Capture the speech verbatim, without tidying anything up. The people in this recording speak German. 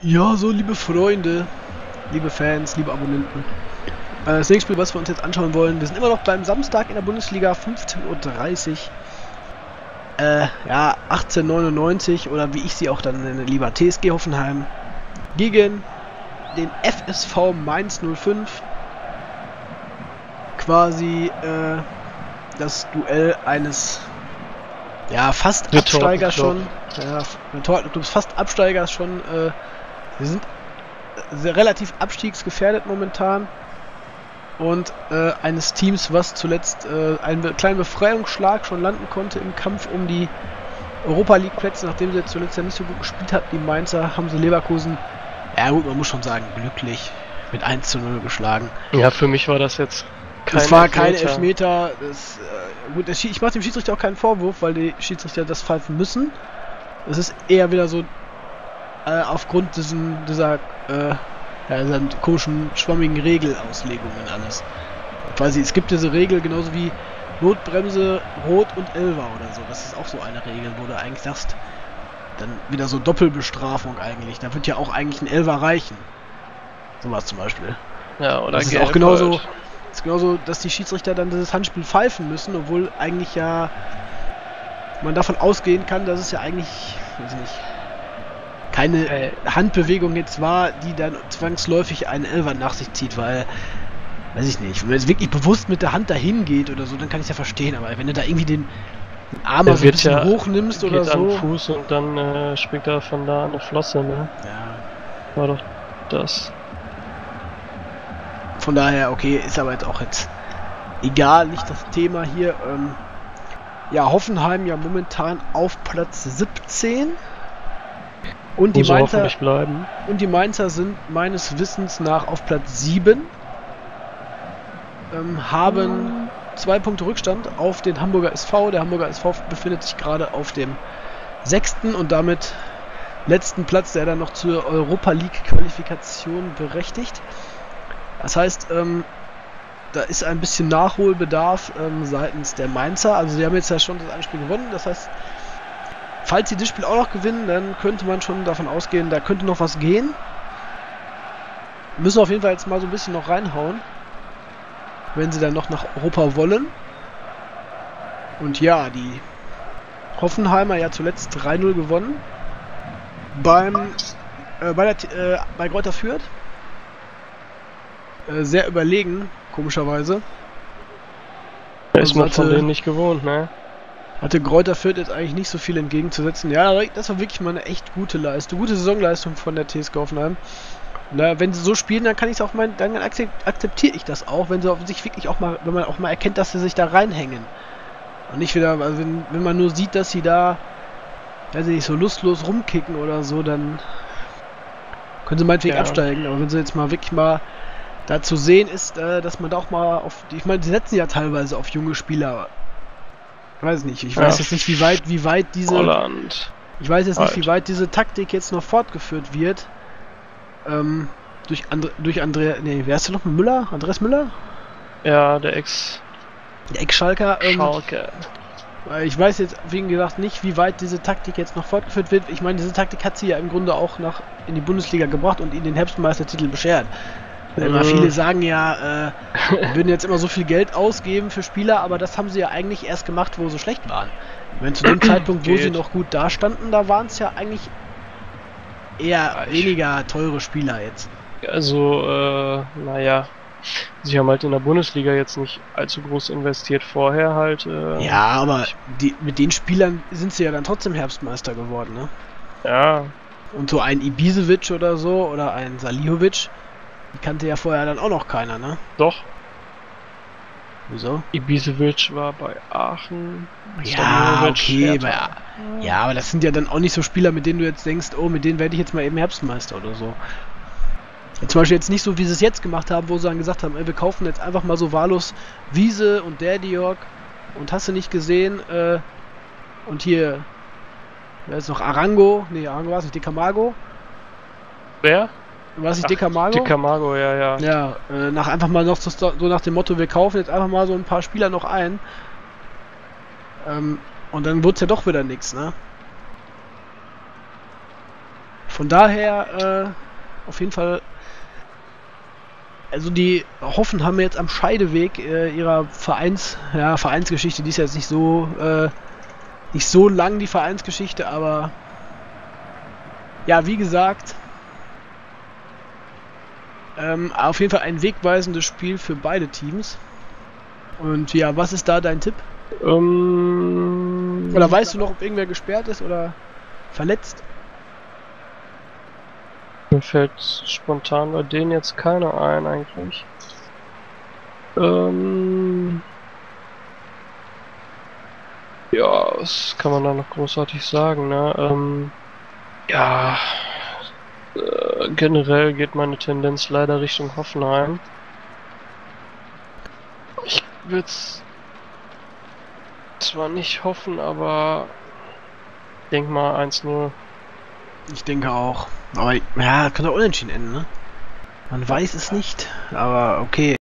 Ja, so liebe Freunde, liebe Fans, liebe Abonnenten. Äh, das nächste Spiel, was wir uns jetzt anschauen wollen, wir sind immer noch beim Samstag in der Bundesliga, fünfzehn Uhr dreißig. Äh, ja, achtzehnhundertneunundneunzig oder wie ich sie auch dann nenne, lieber T S G Hoffenheim gegen den F S V Mainz null fünf. Quasi äh, das Duell eines ja fast Absteigers schon. Ja, Retortenclubs fast Absteigers schon. Äh, wir sind sehr relativ abstiegsgefährdet momentan. Und äh, eines Teams, was zuletzt äh, einen kleinen Befreiungsschlag schon landen konnte im Kampf um die Europa League Plätze, nachdem sie zuletzt ja nicht so gut gespielt hat. Die Mainzer haben sie Leverkusen, ja gut, man muss schon sagen, glücklich mit eins zu null geschlagen. Ja, für mich war das jetzt kein Das war Elfmeter. kein Elfmeter. Das, äh, gut, das, ich mache dem Schiedsrichter auch keinen Vorwurf, weil die Schiedsrichter das pfeifen müssen. Es ist eher wieder so äh, aufgrund diesen, dieser äh, ja, dieser komischen, schwammigen Regelauslegungen alles. Quasi, es gibt diese Regel genauso wie Notbremse, Rot und Elfer oder so. Das ist auch so eine Regel, wo du eigentlich sagst, dann wieder so Doppelbestrafung eigentlich. Da wird ja auch eigentlich ein Elfer reichen. Sowas zum Beispiel. Ja, oder das ist auch genauso, das ist genauso, dass die Schiedsrichter dann dieses Handspiel pfeifen müssen, obwohl eigentlich ja man davon ausgehen kann, dass es ja eigentlich, weiß ich nicht, keine äh, Handbewegung jetzt war, die dann zwangsläufig einen Elfer nach sich zieht, weil, weiß ich nicht, wenn man jetzt wirklich bewusst mit der Hand dahin geht oder so, dann kann ich es ja verstehen, aber wenn du da irgendwie den, den Arm so ein bisschen ja hochnimmst oder so. An den Fuß und dann äh, springt er von da eine Flosse, ne? Ja. War doch das. Von daher, okay, ist aber jetzt auch jetzt egal, nicht das Thema hier. Ähm, ja, Hoffenheim ja momentan auf Platz siebzehn. Und die, Mainzer, bleiben. und die Mainzer sind meines Wissens nach auf Platz sieben. Ähm, haben mhm. zwei Punkte Rückstand auf den Hamburger S V. Der Hamburger S V befindet sich gerade auf dem sechsten und damit letzten Platz, der dann noch zur Europa League Qualifikation berechtigt. Das heißt, ähm, da ist ein bisschen Nachholbedarf ähm, seitens der Mainzer. Also sie haben jetzt ja schon das eine Spiel gewonnen. Das heißt, falls sie das Spiel auch noch gewinnen, dann könnte man schon davon ausgehen, da könnte noch was gehen. Müssen auf jeden Fall jetzt mal so ein bisschen noch reinhauen, wenn sie dann noch nach Europa wollen. Und ja, die Hoffenheimer ja zuletzt drei null gewonnen. Beim äh, bei, der, äh, bei Greuther Fürth. Äh, sehr überlegen, komischerweise. Da ist man von denen nicht gewohnt, ne? Hatte Greuther Fürth jetzt eigentlich nicht so viel entgegenzusetzen. Ja, das war wirklich mal eine echt gute Leistung, gute Saisonleistung von der T S G Hoffenheim. Na, wenn sie so spielen, dann kann ich es auch mal, dann akzeptiere ich das auch, wenn sie sich wirklich auch mal, wenn man auch mal erkennt, dass sie sich da reinhängen. Und nicht wieder, also wenn, wenn man nur sieht, dass sie da, weiß ich nicht, so lustlos rumkicken oder so, dann können sie meinetwegen ja absteigen. Aber wenn sie jetzt mal wirklich mal da zu sehen ist, äh, dass man da auch mal auf, ich meine, sie setzen ja teilweise auf junge Spieler. Ich weiß nicht, ich weiß ja. jetzt nicht, wie weit, wie weit diese, Holland. ich weiß jetzt halt. nicht, wie weit diese Taktik jetzt noch fortgeführt wird. Ähm, durch Andre, durch Andrea, nee, wer ist der noch? Müller? Andreas Müller? Ja, der Ex. Der Ex-Schalker. Ähm, Schalke. Ich weiß jetzt, wie gesagt, nicht, wie weit diese Taktik jetzt noch fortgeführt wird. Ich meine, diese Taktik hat sie ja im Grunde auch nach in die Bundesliga gebracht und ihnen den Herbstmeistertitel beschert. Immer Mhm. viele sagen ja, äh, würden jetzt immer so viel Geld ausgeben für Spieler, aber das haben sie ja eigentlich erst gemacht, wo sie schlecht waren. Wenn zu dem Zeitpunkt, wo Geht. sie noch gut dastanden, da waren es ja eigentlich eher ich weniger teure Spieler jetzt. Also, äh, naja, sie haben halt in der Bundesliga jetzt nicht allzu groß investiert, vorher halt. Äh, Ja, aber die, mit den Spielern sind sie ja dann trotzdem Herbstmeister geworden, ne? Ja. Und so ein Ibisevic oder so, oder ein Salihovic, die kannte ja vorher dann auch noch keiner, ne? Doch. Wieso? Ibisevic war bei Aachen. Ja, Salihovic, okay, bei, Hertha. ja, aber das sind ja dann auch nicht so Spieler, mit denen du jetzt denkst, oh, mit denen werde ich jetzt mal eben Herbstmeister oder so. Ja, zum Beispiel jetzt nicht so, wie sie es jetzt gemacht haben, wo sie dann gesagt haben, ey, wir kaufen jetzt einfach mal so wahllos Wiese und der Diok und hast du nicht gesehen, äh, und hier, wer ist noch, Arango, nee, Arango war es nicht, De Camargo. Wer? War das nicht De Camargo? De Camargo, ja, ja. Ja, äh, nach einfach mal noch so, so nach dem Motto, wir kaufen jetzt einfach mal so ein paar Spieler noch ein. Ähm, und dann wurde es ja doch wieder nichts, ne? Von daher äh, auf jeden Fall, also die Hoffenheim jetzt am Scheideweg äh, ihrer Vereins, ja, Vereinsgeschichte, die ist jetzt nicht so äh, nicht so lang, die Vereinsgeschichte, aber ja, wie gesagt, ähm, auf jeden Fall ein wegweisendes Spiel für beide Teams. Und ja, was ist da dein Tipp? Ähm, Oder weißt du noch, ob irgendwer gesperrt ist oder verletzt? Mir fällt spontan bei denen jetzt keiner ein eigentlich. Ähm, ja, was kann man da noch großartig sagen, ne? Ähm, ja, äh, generell geht meine Tendenz leider Richtung Hoffenheim. Ich würde es zwar nicht hoffen, aber denk mal eins null. Ich denke auch. Aber ja, kann doch unentschieden enden, ne? Man weiß es nicht, aber okay.